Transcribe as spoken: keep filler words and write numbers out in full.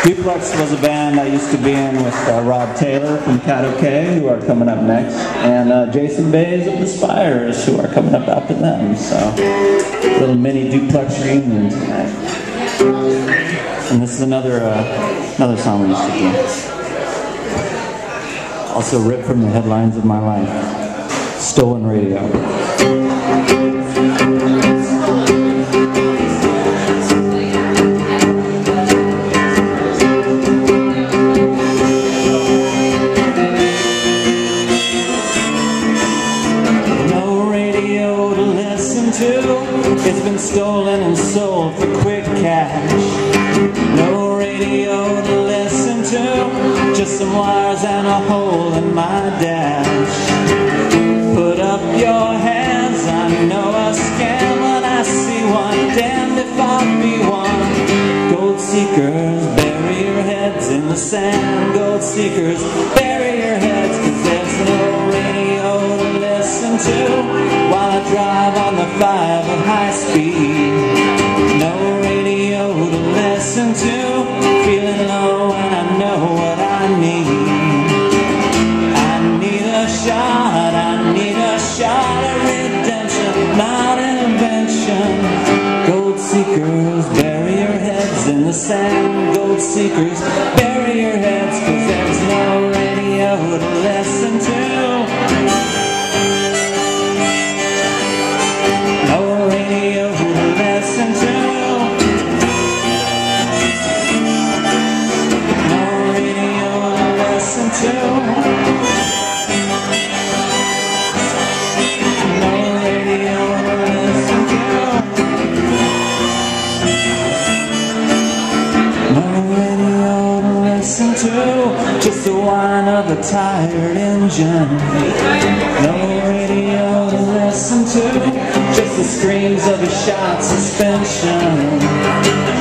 Duplex was a band I used to be in with uh, Rob Taylor from Cat OK, who are coming up next, and uh, Jason Bays of the Spires, who are coming up after them. So, a little mini Duplex reunion tonight. And this is another uh, another song we used to do. Also ripped from the headlines of my life. Stolen Radio. It's been stolen and sold for quick cash. No radio to listen to, just some wires and a hole in my dash. Put up your hands, I know a scam when I see one. Damned if I'll be one. Gold seekers, bury your heads in the sand. Gold seekers, bury your heads, 'cause there's no radio to listen to while I drive on the five at high speed. No radio to listen to, feeling low and I know what I need. I need a shot, I need a shot at redemption, not an invention. Gold seekers, bury your heads in the sand. Gold seekers, bury your heads, 'cause there's no radio to listen to. Just the whine of a tired engine. No radio to listen to, just the screams of a shot suspension.